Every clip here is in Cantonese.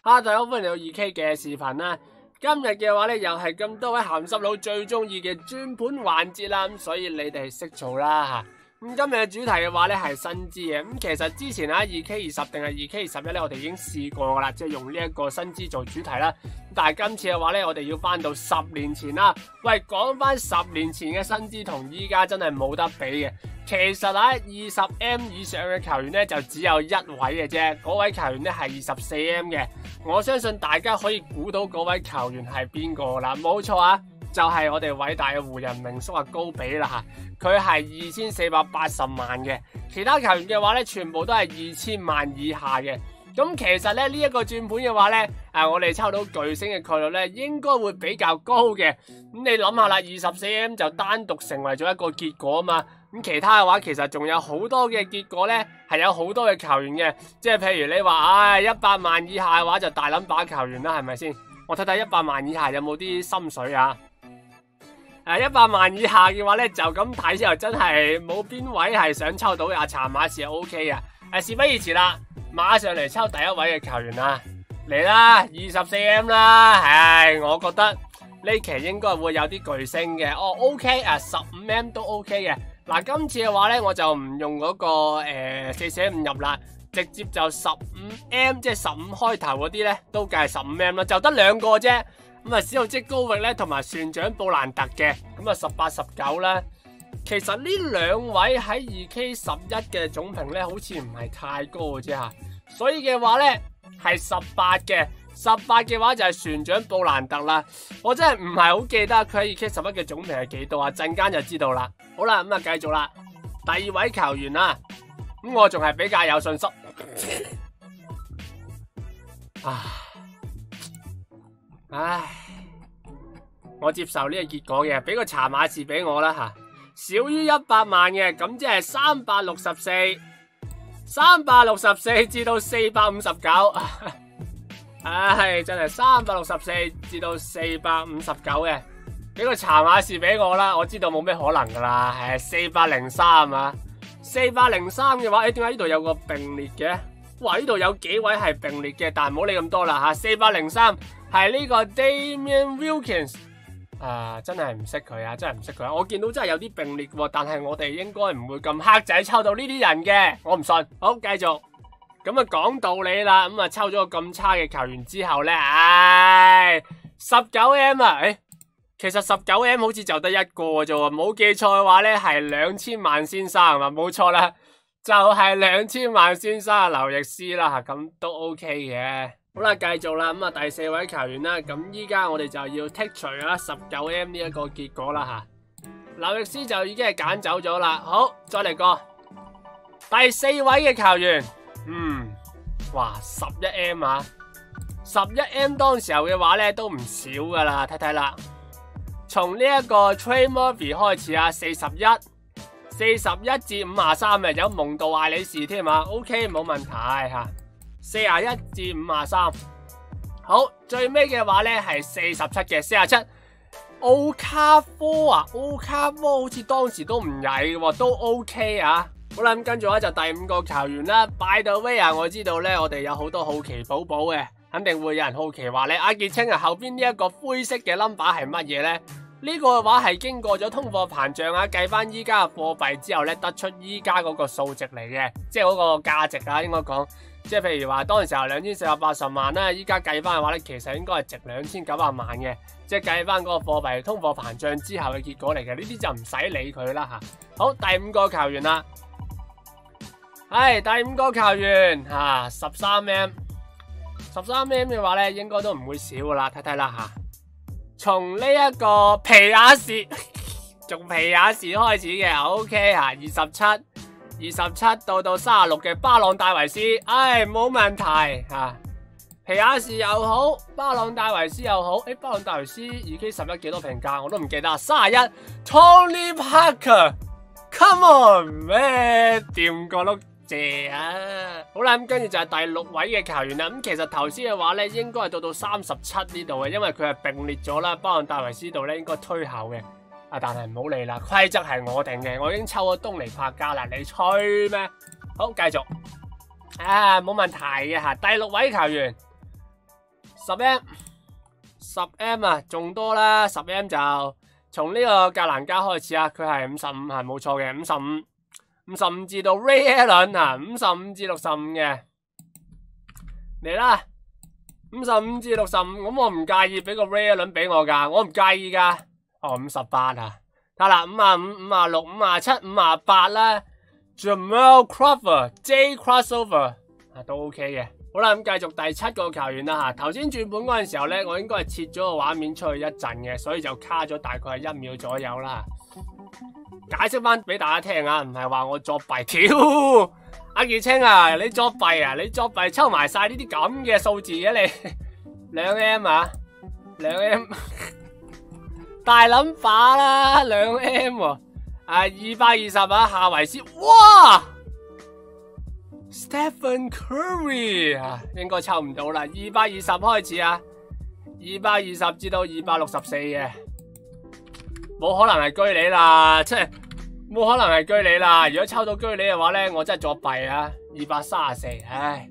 大家好，歡迎嚟到2K 嘅視頻啦。今日嘅話咧，又係咁多位鹹濕佬最中意嘅轉盤環節啦，咁所以你哋識做啦吓。咁今日嘅主題嘅話咧係新資嘅，咁其實之前2K20定係2K21咧，我哋已經試過噶啦，即係用呢一個新資做主題啦。但係今次嘅話咧，我哋要翻到10年前啦。喂，講翻10年前嘅新資同依家真係冇得比嘅。其實20M 以上嘅球員咧就只有一位嘅啫，嗰位球員咧係24M 嘅。我相信大家可以估到嗰位球員係邊個啦，冇錯啊，就係我哋偉大嘅湖人名宿高比啦吓。佢係2480萬嘅，其他球員嘅話咧全部都係2000萬以下嘅。咁其實咧呢一個轉盤嘅話咧，我哋抽到巨星嘅概率咧應該會比較高嘅。咁你諗下啦，24M 就單獨成為咗一個結果啊嘛。咁其他嘅話其實仲有好多嘅結果咧，係有好多嘅球員嘅。即係譬如你話100萬以下嘅話就大撚把球員啦，係咪先？我睇睇100萬以下有冇啲心水啊？100萬以下嘅話咧，就咁睇之後真係冇邊位係想抽到阿查馬士係 OK 啊！事不宜遲啦，馬上嚟抽第一位嘅球員啦，嚟啦24M 啦，我覺得呢期應該會有啲巨星嘅。OK 15M 都 OK 嘅。嗱，今次嘅話咧，我就唔用嗰個4捨5入啦，直接就15M， 即係15開頭嗰啲咧都計係15M啦，就得兩個啫。咁史浩積高域咧，同埋船長布蘭特嘅，咁18、19啦。其實呢兩位喺2K11嘅總評咧，好似唔係太高嘅啫吓，所以嘅話咧係18嘅，18嘅話就係船長布蘭特啦。我真係唔係好記得佢喺2K11嘅總評係幾多啊？陣間就知道啦。好啦，咁繼續啦，第二位球員啦，咁我仲係比較有信心。唉，我接受呢個結果嘅，俾個查馬士俾我啦吓，少於100萬嘅，咁即係364至到459，真係364至到459嘅，俾個查馬士俾我啦，我知道冇咩可能噶啦，係403啊，403嘅話，點解呢度有個並列嘅？哇，呢度有幾位係並列嘅，但係唔好理咁多啦吓，403係呢個 Damien Wilkins， 真係唔識佢啊，真係唔識佢。我見到真係有啲並列喎，但係我哋應該唔會咁黑仔抽到呢啲人嘅，我唔信。好，繼續。咁講道理啦，咁抽咗個咁差嘅球員之後咧，19M 啊，其實19M 好似就得一個啫喎，冇記錯嘅話咧係2000萬先生係嘛？冇錯啦，就係2000萬先生啊，劉易斯啦吓，咁都 OK 嘅。好啦，繼續啦，咁第四位球員啦，咁依家我哋就要剔除啦19M 呢一個結果啦吓，劉易斯就已經係揀走咗啦。好，再嚟個第四位嘅球員，哇11M 啊，11M 當時候嘅話咧都唔少噶啦，睇睇啦，從呢一個 Trey Murphy 開始啊，41至53嘅，有蒙道艾里士添啊 ，OK 冇問題吓。41至53，好，最尾嘅話咧係47嘅47，奧卡科啊，奧卡科好似當時都唔曳嘅，都 OK 啊。好啦，咁跟住咧就第5個球員啦。By the way 我知道咧，我哋有好多好奇寶寶嘅，肯定會有人好奇話咧，阿傑青後邊呢一個灰色嘅 number 係乜嘢咧？呢個嘅話係經過咗通貨膨脹計翻依家嘅貨幣之後咧，得出依家嗰個數值嚟嘅，即係嗰個價值應該講。即係譬如話當時候2480萬啦，依家計翻嘅話咧，其實應該係值2900萬嘅，即係計翻嗰個貨幣通貨膨脹之後嘅結果嚟嘅。呢啲就唔使理佢啦吓。好，第5個球員啦，係第5個球員13M 嘅話咧，應該都唔會少噶啦，睇睇啦吓。從呢一個皮亞士，從皮亞士開始嘅 ，OK 吓，27到36嘅巴朗戴維斯，冇問題吓。皮亞士又好，巴朗戴維斯又好，巴朗戴維斯2K11幾多評價我都唔記得31 Tony Parker，come on 咩掂個碌謝啊！好啦，咁跟住就係第6位嘅球員啦。咁其實頭先嘅話咧，應該係到37呢度嘅，因為佢係並列咗啦，巴朗戴維斯度咧應該推後嘅。但係唔好理啦，規則係我定嘅，我已經抽咗東尼帕加啦，你吹咩？好，繼續，冇問題嘅吓。第6位球員 10M 啊，仲多啦，10M 就從呢個格蘭加開始啊，佢係55係冇錯嘅，55至到 Ray Allen 啊，55至65嘅嚟啦，55至65，咁我唔介意俾個 Ray Allen 俾我噶，我唔介意噶，哦58啊，睇啦55、56、57、58啦 ，Jamal Crawford、J Crossover 啊都 OK 嘅。好啦，咁繼續第7個球員啦吓。頭先轉盤嗰陣時候咧，我應該係切咗個畫面出去一陣嘅，所以就卡咗大概係1秒左右啦。解釋翻俾大家聽啊，唔係話我作弊。屌，阿傑青啊，你作弊啊？你作弊抽埋晒呢啲咁嘅數字嘅你？2M 啊，2M 大諗法啦，2M 喎，啊220啊，夏維斯，哇！ Stephen Curry 啊，應該抽唔到啦。220開始啊，220至到264嘅，冇可能係居里啦，即係冇可能係居里啦。如果抽到居里嘅話咧，我真係作弊啊。234，唉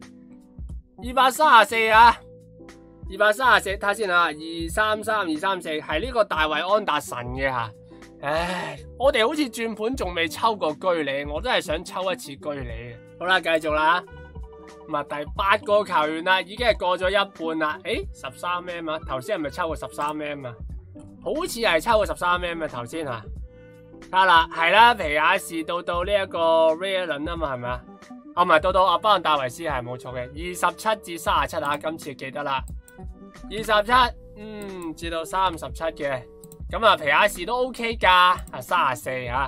，234啊，234睇下先啊，233、234係呢個大衛安達臣嘅吓。唉，我哋好似轉盤仲未抽過居里，我真係想抽一次居里嘅。好啦，繼續啦，咁啊第8個球員啦，已經係過咗一半啦。誒，13M 啊，頭先係咪抽過13M 啊？好似係抽過13M 啊，頭先吓。得啦，係啦，皮亞士到呢一個 Ray Allen 啊嘛，係咪啊？哦，唔係到阿巴倫戴維斯係冇錯嘅，27至37啊，今次記得啦，27至到37嘅。咁啊，皮亞士都 OK 噶，啊34啊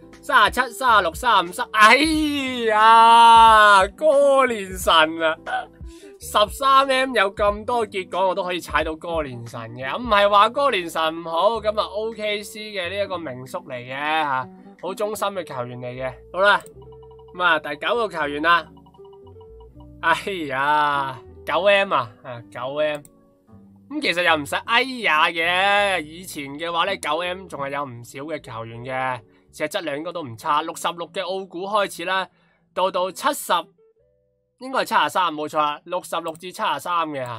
，37、36、35、哎呀，哥連臣啊，13M 有咁多結果，我都可以踩到哥連臣嘅，唔係話哥連臣唔好，咁啊 OKC 嘅呢一個名宿嚟嘅吓，好忠心嘅球員嚟嘅。好啦，咁啊第9個球員啦，哎呀9M 啊，9M。咁其實又唔使哎呀嘅，以前嘅話咧9M 仲係有唔少嘅球員嘅，其實質量應該都唔差。66嘅奧古開始啦，到70，應該係73冇錯啦，66至73嘅吓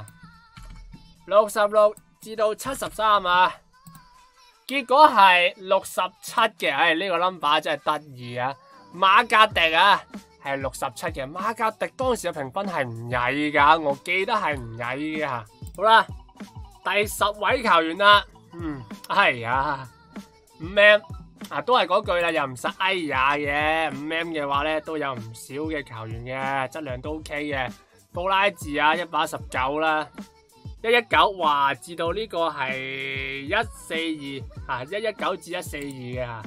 ，66至到73啊，結果係67嘅，唉呢個 number 真係得意啊！馬格迪啊係67嘅，馬格迪當時嘅評分係唔曳噶，我記得係唔曳嘅吓。好啦。第10位球員啦，係啊，5M 啊，都係嗰句啦，又唔使哎呀嘅，5M 嘅話咧都有唔少嘅球員嘅，質量都 OK 嘅，布拉治啊119啦，119哇，至到呢個係142啊，119至142嘅吓，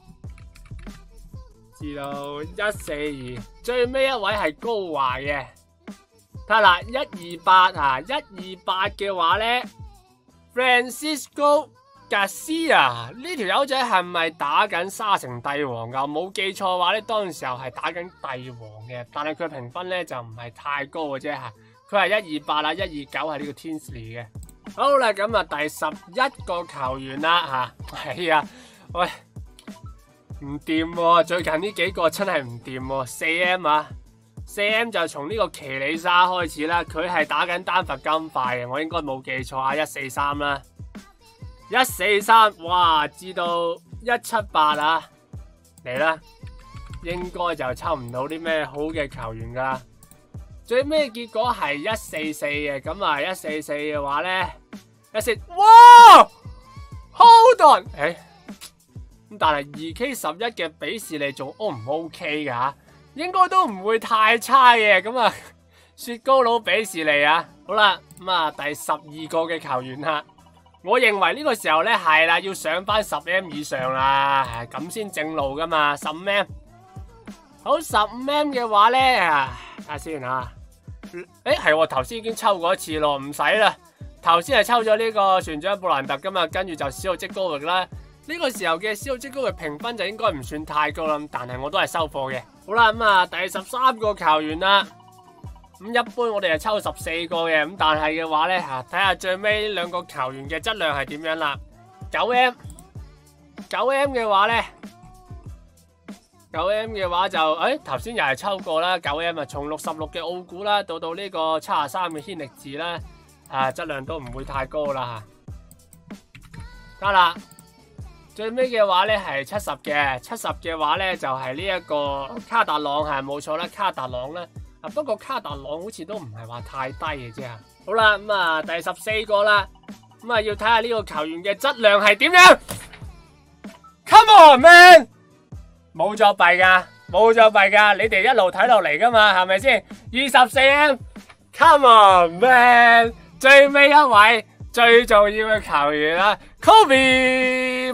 至到142，最尾一位係高華嘅，睇啦128啊，128嘅話咧。Francisco Garcia 呢條友仔係咪打緊沙城帝王噶？冇記錯嘅話咧，當時候係打緊帝王嘅，但係佢評分咧就唔係太高嘅啫吓。佢係128啦，129係呢個 Tinsley 嘅。好啦，咁啊第11個球員啦吓，係啊，喂，唔掂喎，最近呢幾個真係唔掂喎，4M 啊。4M 就從呢個奇里莎開始啦，佢係打緊丹佛金塊嘅，我應該冇記錯啊，143啦，143，哇，至到178啊，嚟啦，應該就抽唔到啲咩好嘅球員噶，最尾結果係144嘅，咁啊144嘅話咧，144，哇 ，Hold on，咁但係2K11嘅比士利仲 O 唔 OK 噶？應該都唔會太差嘅，咁啊，雪糕佬比士利啊，好啦，咁啊第12個嘅球員啦，我認為呢個時候咧係啦，要上翻10M 以上啦，咁先正路噶嘛，15M，好15M 嘅話咧，睇下先啊，係頭先已經抽過一次咯，唔使啦，頭先係抽咗呢個船長布蘭特噶嘛，跟住就史奧積高域啦。呢個時候嘅史奧積高域評分就應該唔算太高啦，但係我都係收貨嘅。好啦，咁啊第13個球員啦，咁一般我哋係抽14個嘅，咁但係嘅話咧睇下最尾兩個球員嘅質量係點樣啦。9M 嘅話咧，9M 嘅話就頭先又係抽過啦，9M 啊，從66嘅奧古啦到呢個73嘅軒力治啦， 質量都唔會太高啦吓。得啦，最尾嘅話咧係70嘅，70嘅話咧就係呢一個卡達朗係冇錯啦，卡達朗咧不過卡達朗好似都唔係話太低嘅啫。好啦，咁第14個啦，咁要睇下呢個球員嘅質量係點樣。Come on man， 冇作弊噶，冇作弊噶，你哋一路睇落嚟噶嘛，係咪先？24M，Come on man， 最尾一位最重要嘅球員啦 ，Kobe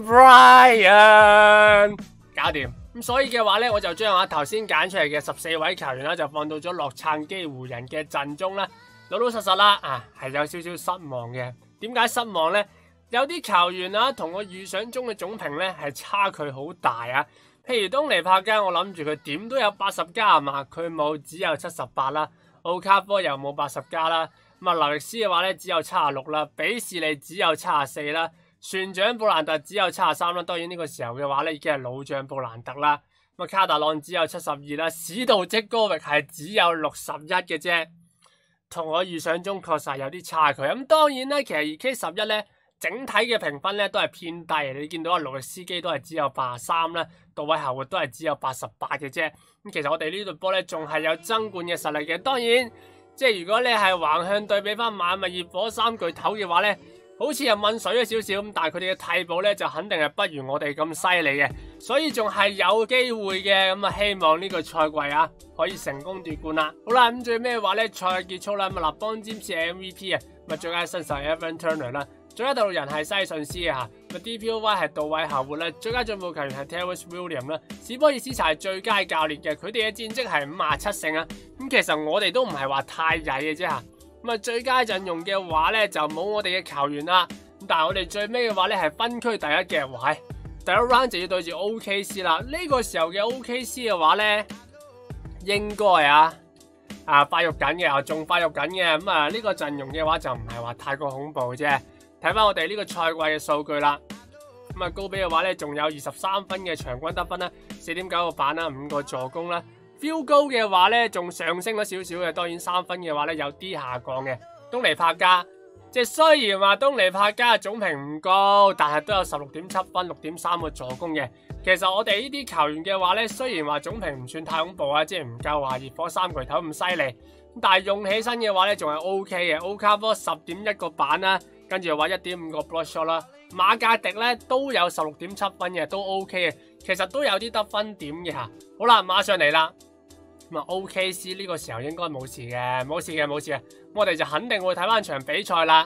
Bryant， 搞掂。咁所以嘅話咧，我就將頭先揀出嚟嘅14位球員啦，就放到咗洛杉磯湖人嘅陣中啦。老老實實啦，係有少少失望嘅。點解失望呢？有啲球員同我預想中嘅總評咧係差距好大啊。譬如東尼帕加，我諗住佢點都有80加啊嘛，佢冇，只有78啦。奧卡科又冇80加啦。咁劉易斯嘅話咧只有76啦，比士利只有74啦，船長布蘭特只有73啦。當然呢個時候嘅話咧已經係老將布蘭特啦。咁卡達朗只有72啦，史道積高域係只有61嘅啫，同我預想中確實有啲差距。咁當然啦，其實 2K11 咧整體嘅評分咧都係偏低。你見到路易斯基都係只有83啦，杜偉侯活都係只有88嘅啫。咁其實我哋呢隊波咧仲係有爭冠嘅實力嘅。當然，即係如果你係橫向對比翻馬密熱火3巨頭嘅話咧，好似又濛水咗少少咁，但係佢哋嘅替補咧就肯定係不如我哋咁犀利嘅，所以仲係有機會嘅。咁希望呢個賽季可以成功奪冠啦。好啦，咁最尾嘅話咧賽季結束啦，咁立邦詹士 MVP 最佳新秀 Evan Turner 啦，最佳第6人係西順斯DPOY 係杜偉侯活啦，最佳進步球員係 Terrence Williams 啦，史波爾斯查係最佳教練嘅，佢哋嘅戰績係57勝啊。咁其實我哋都唔係話太曳嘅啫吓。咁最佳陣容嘅話咧就冇我哋嘅球員啦，咁但係我哋最尾嘅話咧係分區第一嘅，喂，第一 round 就要對住 OKC 啦。呢個時候嘅 OKC 嘅話咧，應該發育緊嘅，仲發育緊嘅。咁呢個陣容嘅話就唔係話太過恐怖啫。睇翻我哋呢個賽季嘅數據啦，咁高比嘅話咧仲有23分嘅場均得分啦，4.9個板啦，5個助攻啦。Field goal 嘅話咧，仲上升咗少少嘅，當然3分嘅話咧有啲下降嘅。東尼帕加，即係雖然話東尼帕加總評唔高，但係都有16.7分、6.3個助攻嘅。其實我哋呢啲球員嘅話咧，雖然話總評唔算太恐怖啊，即係唔夠話熱火3巨頭咁犀利，但係用起身嘅話咧仲係 OK 嘅。奧卡科10.1個板啦，跟住又話1.5個 block shot 啦。馬格迪咧都有16.7分嘅，都 OK 嘅。其實都有啲得分點嘅吓。好啦，馬上嚟啦。OKC 呢個時候應該冇事嘅，冇事嘅，冇事嘅。我哋就肯定會睇翻場比賽啦。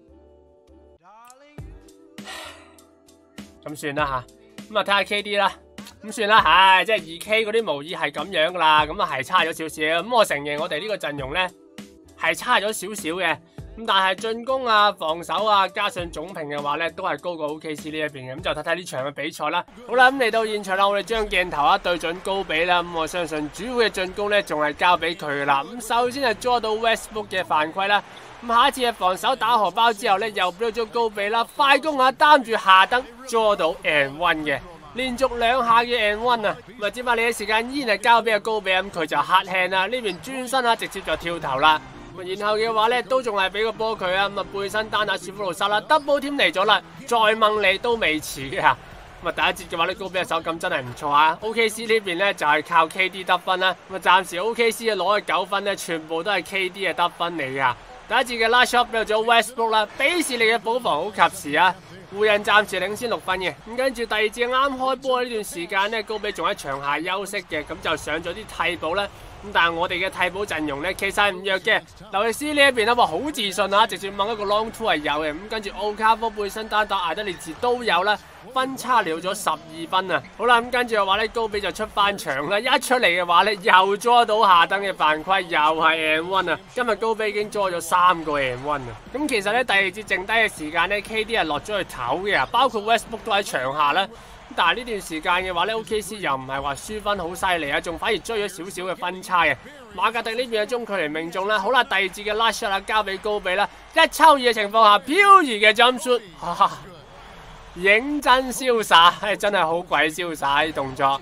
咁算啦吓，咁睇下 KD 啦。咁算啦，即係2K 嗰啲模擬係咁樣噶啦，咁係差咗少少。咁我承認我哋呢個陣容咧係差咗少少嘅。咁但係進攻防守加上總評嘅話咧，都係高過 OKC 呢一邊嘅。咁就睇睇呢場嘅比賽啦。好啦，咁嚟到現場啦，我哋將鏡頭對準高比啦。咁我相信主要嘅進攻咧，仲係交俾佢噶啦。咁首先係捉到 Westbrook 嘅犯規啦。咁下一次嘅防守打荷包之後咧，又俾咗高比啦。快攻擔住下登捉到 and one 嘅，連續2下嘅 and one咁接下你嘅時間依然係交俾阿高比，咁佢就 hard hand 啦。呢邊轉身直接就跳投啦。然後嘅話咧，都仲係俾個波佢咁背身單打史夫魯沙啦 ，double team 嚟咗啦，再掹你都未遲嘅。咁第一節嘅話咧，高比嘅手感真係唔錯OKC 呢邊咧就係靠 KD 得分啦。咁暫時 OKC 攞嘅9分咧，全部都係 KD 嘅得分嚟噶。第一節嘅 last shot 俾咗 Westbrook 啦，比士利嘅補防好及時湖人暫時領先6分嘅。咁跟住第二節啱開波呢段時間咧，高比仲喺場下休息嘅，咁就上咗啲替補啦。咁但係我哋嘅替補陣容咧，其實係唔弱嘅。劉易斯呢一邊好自信直接掹一個 long two 係有嘅。咁跟住奧卡科背身單打艾德列治都有啦，分差了咗12分啊！好啦，咁跟住嘅話咧，高比就出翻場啦。一出嚟嘅話咧，又捉到下登嘅犯規，又係 and one 啊！今日高比已經捉咗3個 and one 啊！咁其實咧第二節剩低嘅時間咧 ，KD 係落咗去唞嘅，包括 Westbrook 都喺場下啦。但係呢段時間嘅話咧 ，OKC 又唔係話輸分好犀利仲反而追咗少少嘅分差嘅。馬格迪呢邊嘅中距離命中啦，好啦，第二節嘅 last shot 交俾高比啦，一抽二嘅情況下，飄移嘅 jump shoot，認真瀟灑，真係好鬼瀟灑啲動作。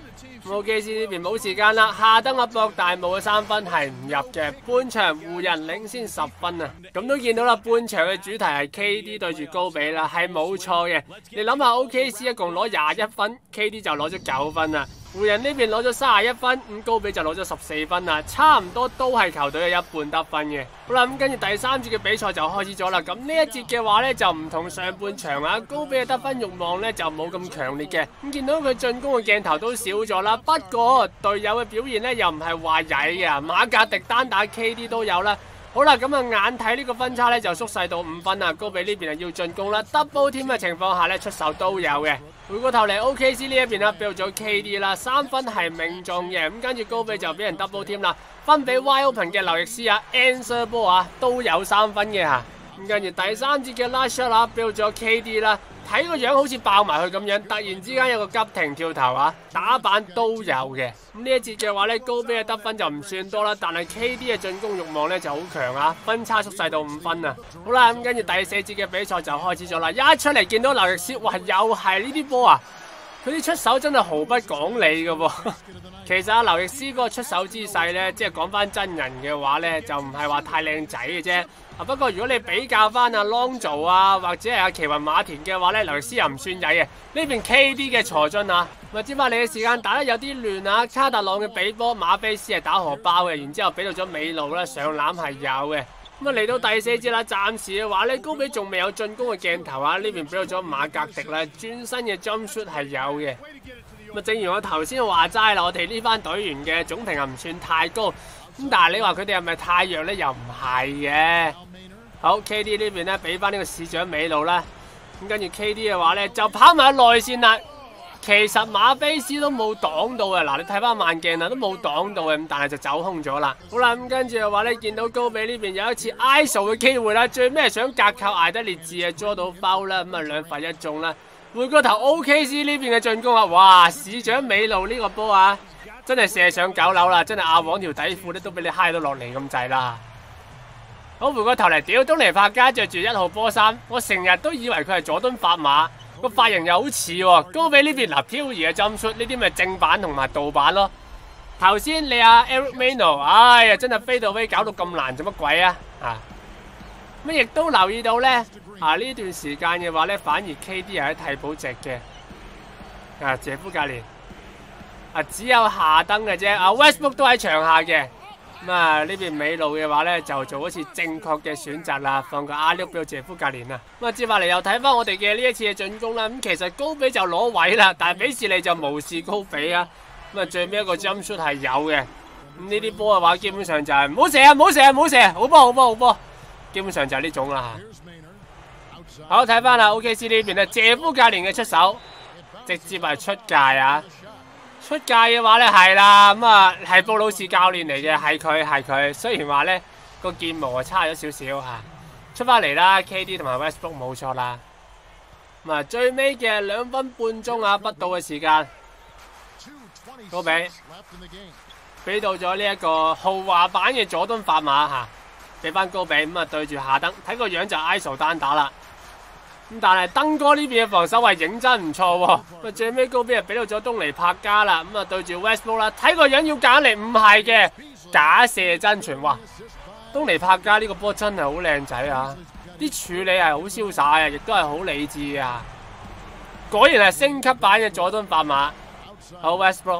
OKC 呢邊冇時間啦，夏登博大霧嘅3分係唔入嘅，半場湖人領先10分啊！咁都見到啦，半場嘅主題係 KD 對住高比啦，係冇錯嘅。你諗下 OKC 一共攞21分 ，KD 就攞咗9分啦。湖人呢邊攞咗31分，咁高比就攞咗14分啦，差唔多都係球隊嘅一半得分嘅。好啦，咁跟住第3節嘅比賽就開始咗啦。咁呢一節嘅話呢，就唔同上半場啊，高比嘅得分慾望呢就冇咁強烈嘅。咁見到佢進攻嘅鏡頭都少咗啦，不過隊友嘅表現呢又唔係話曳嘅，馬格迪單打 KD 都有啦。好啦，咁啊眼睇呢個分差咧就縮細到5分啦，高比呢邊係要進攻啦 ，double team 嘅情況下咧出手都有嘅。回過頭嚟 OKC 呢一邊啦，俾咗 KD 啦，3分係命中嘅，咁跟住高比就俾人 double team 啦，分俾 wide open 嘅劉易斯啊 ，answer 波啊都有3分嘅吓，咁跟住第3節嘅 last shot 啊，俾咗 KD 啦。睇個樣好似爆埋去咁樣，突然之間有個急停跳投啊，打板都有嘅。咁呢一節嘅話呢，高比嘅得分就唔算多啦，但係 KD 嘅進攻慾望呢就好強啊，分差縮細到5分啊。好啦，咁跟住第4節嘅比賽就開始咗啦，一出嚟見到劉易斯，哇，又係呢啲波啊！佢啲出手真係毫不講理嘅喎。其實阿劉易斯嗰個出手姿勢呢，即係講翻真人嘅話呢，就唔係話太靚仔嘅啫。不過如果你比較翻阿 Lonzo 啊，或者係阿奇雲馬田嘅話呢，劉易斯又唔算曳嘅。呢邊 KD 嘅財進啊，咪接翻你嘅時間打得有啲亂啊。卡特朗嘅比波，馬菲斯係打荷包嘅，然之後俾到咗美路啦，上籃係有嘅。咁啊嚟到第4節啦，暫時嘅話呢，高比仲未有進攻嘅鏡頭啊。呢邊俾到咗馬格迪啦，轉身嘅 jump shoot 係有嘅。咁啊，正如我頭先話齋啦，我哋呢班隊員嘅總評又唔算太高，咁但係你話佢哋係咪太弱呢？又唔係嘅。好 ，KD 呢邊咧俾翻呢個市長美路啦，咁跟住 KD 嘅話咧就跑埋內線啦。其實馬菲斯都冇擋到嘅，嗱你睇翻慢鏡啦，都冇擋到嘅，咁但係就走空咗啦。好啦，咁跟住嘅話咧見到高比呢邊有一次 ISO 嘅機會啦，最尾係想隔扣艾德烈治啊捉到 foul 啦，咁啊2罰1中啦。回個頭 OKC 呢邊嘅進攻啊，哇！市長美路呢個波啊，真係射上9樓啦，真係阿黃條底褲咧都俾你揩到落嚟咁滯啦。好，回個頭嚟，屌東尼帕加着住1號波衫，我成日都以為佢係佐敦法馬，個髮型又好似喎。高比呢邊嗱漂移嘅針出，呢啲咪正版同埋盜版咯。頭先你阿 Eric Mano， 哎呀真係飛到飛搞到咁難做乜鬼啊？咁亦都留意到咧，呢段時間嘅話咧，反而 KD 係喺替補席嘅。謝夫格連只有夏登嘅啫，Westbrook 都喺場下嘅。咁呢邊美路嘅話咧，就做一次正確嘅選擇啦，放個阿碌俾到謝夫格連啦。咁接下嚟又睇翻我哋嘅呢一次嘅進攻啦。咁其實高比就攞位啦，但係比士利就無視高比啊。咁最尾一個 jump shot 係有嘅。咁呢啲波嘅話，基本上就係唔好射啊，唔好射啊，唔好射，好波好波好波。基本上就係呢種啦。好，睇翻啦 ，OKC 呢邊咧，謝夫格連嘅出手，直接係出界啊！出界嘅話咧係啦，咁係布魯士教練嚟嘅，係佢。雖然話咧個劍毛差咗少少吓，出翻嚟啦 ，KD 同埋 Westbrook 冇錯啦。咁最尾嘅2分半鐘啊，不到嘅時間，高比俾到咗呢一個豪華版嘅佐敦法馬吓，俾翻高比咁對住夏登，睇個樣就 ISO 單打啦。咁但係登哥呢邊嘅防守係認真唔錯喎，最尾高比係俾到咗東尼帕加啦，咁對住 Westbrook 啦，睇個樣要揀嚟，唔係嘅，假射真傳，哇！東尼帕加呢個波真係好靚仔啊，啲處理係好瀟灑嘅，亦都係好理智啊，果然係升級版嘅佐敦法馬。好 Westbrook，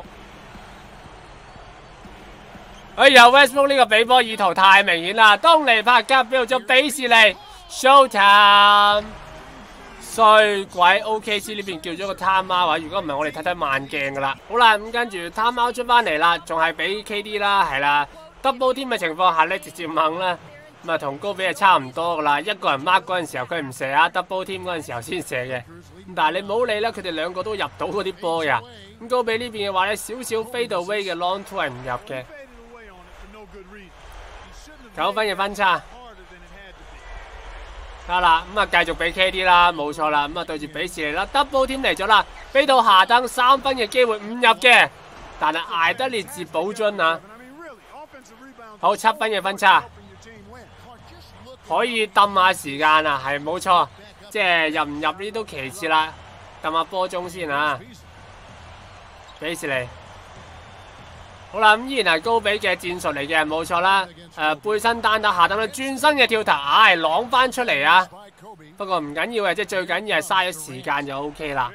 哎呀 Westbrook 呢個俾波意圖太明顯啦，東尼帕加俾到咗比士利 ，Showtime。衰鬼 OKC 呢邊叫咗個 timeout 啊！如果唔係我哋睇睇慢鏡噶啦。好啦，咁跟住 timeout 出翻嚟啦，仲係俾 KD 啦，係啦 double team 嘅情況下咧，直接掹啦。咁同高比係差唔多噶啦。一個人 mark 嗰陣時候佢唔射啊 ，double team 嗰陣時候先射嘅。咁但係你冇理啦，佢哋2個都入到嗰啲波呀。咁高比呢邊嘅話咧，少少 fade away 嘅 long two 係唔入嘅。9分嘅分差。得啦，繼續俾 KD 啦，冇錯啦，對住比士利啦 ，double team 嚟咗啦，俾到夏登3分嘅機會唔入嘅，但係艾德烈治保樽啊，好7分嘅分差，可以抌下時間啊，係冇錯，即係入唔入呢都其次啦，抌下波鐘先啊，比士利好啦，咁依然係高比嘅戰術嚟嘅，冇錯啦。背身單打下等咧，轉身嘅跳投，啷翻出嚟啊！不過唔緊要嘅，即係最緊要係嘥咗時間就 OK 啦。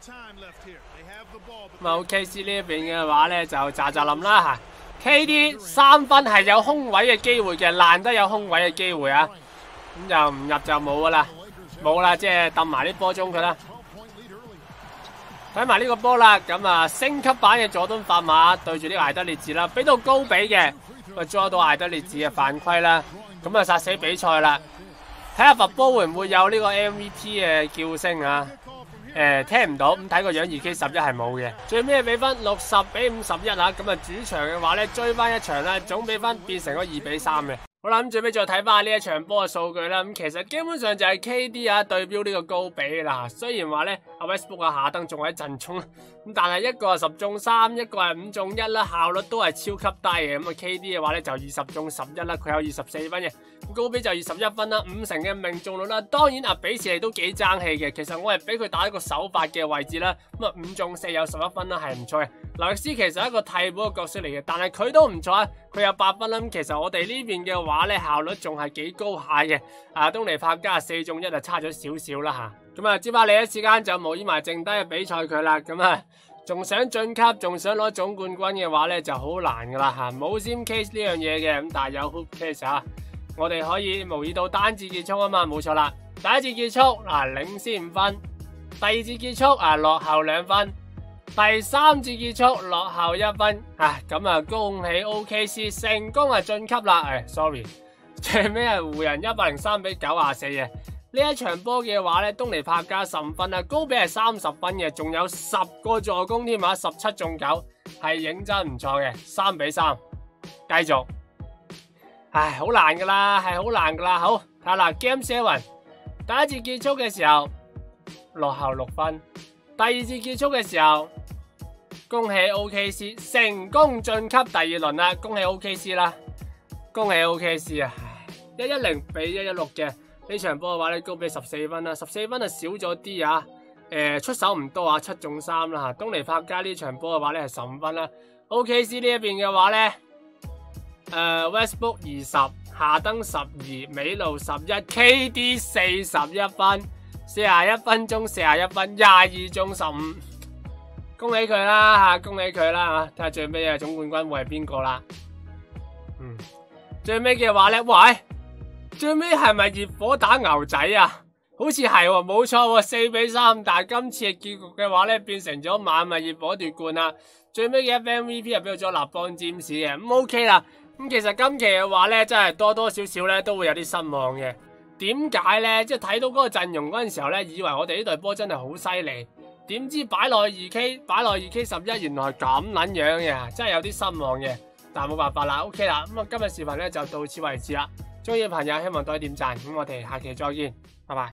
咁啊 ，OKC 呢一邊嘅話咧就咋冧啦吓。KD 3分係有空位嘅機會嘅，難得有空位嘅機會啊！咁就唔入就冇噶啦，冇啦，即係抌埋啲波中佢啦。睇埋呢個波啦，咁啊升級版嘅佐敦法馬對住呢個艾德烈治啦，俾到高比嘅，捉到艾德烈治嘅犯規啦，咁啊殺死比賽啦。睇下罰波會唔會有呢個 MVP 嘅叫聲啊？聽唔到，咁睇個樣 2K11 係冇嘅。最尾嘅比分60比51啊，咁啊主場嘅話咧追翻一場啦，總比分變成咗2比3嘅。好啦，咁最尾再睇翻呢一場波嘅數據啦。咁其實基本上就係 KD 啊對標呢個高比啦。雖然話咧阿 Westbrook 啊夏登仲喺陣中，咁但係一個係10中3，一個係5中1啦，效率都係超級低嘅。咁啊 KD 嘅話咧就20中11啦，佢有24分嘅。高比就21分啦，50%嘅命中率啦。當然啊比士利都幾爭氣嘅。其實我係俾佢打一個首發嘅位置啦。咁啊5中4有11分啦，係唔錯嘅。劉易斯其實係一個替補嘅角色嚟嘅，但係佢都唔錯啊，佢有8分啦。咁其實我哋呢邊嘅話咧效率仲係幾高下嘅。東尼帕加4中1就差咗少少啦吓。咁啊接翻嚟一時間就模擬埋剩低嘅比賽佢啦。咁啊仲想晉級，仲想攞總冠軍嘅話咧就好難噶啦吓。冇 sim case 呢樣嘢嘅，咁但係有 hoop case 啊。我哋可以模擬到單節結束啊嘛，冇錯啦。第一節結束領先5分，第二節結束落後2分，第三節結束落後1分。咁啊恭喜 OKC 成功晉級啦。sorry， 最尾係湖人103比94嘅。呢一場波嘅話咧，東尼帕加15分啦，高比係30分嘅，仲有10個助攻添啊，17中9，係認真唔錯嘅。3比3，繼續。好難噶啦，係好難噶啦。好睇下啦 ，Game 7第一節結束嘅時候落後6分，第二節結束嘅時候，恭喜 OKC 成功晉級第2輪啦，恭喜 OKC 啦，恭喜 OKC 啊！110比116嘅呢場波嘅話咧，高比14分啦，14分少咗啲啊。出手唔多啊，7中3啦吓。東尼帕加呢場波嘅話咧係15分啦。OKC 呢一邊嘅話咧。Westbrook 20，夏登12，美路11 ，KD 41分，41分鐘41分，22中15，恭喜佢啦吓，恭喜佢啦吓，睇下最尾嘅總冠軍會係邊個啦？最尾嘅話咧，喂，最尾係咪熱火打牛仔啊？好似係喎，冇錯喎，4比3，但係今次嘅結局嘅話咧，變成咗馬咪熱火奪冠啦。最尾嘅 MVP 係俾咗立邦占士嘅，咁 OK 啦。咁其實今期嘅話咧，真係多多少少咧都會有啲失望嘅。點解咧？即係睇到嗰個陣容嗰陣時候咧，以為我哋呢隊波真係好犀利，點知擺落去 2K， 擺落去 2K11，原來係咁撚樣嘅，真係有啲失望嘅。但係冇辦法啦 ，OK 啦。咁啊，今日視頻咧就到此為止啦。中意嘅朋友希望多啲點讚，咁我哋下期再見，拜拜。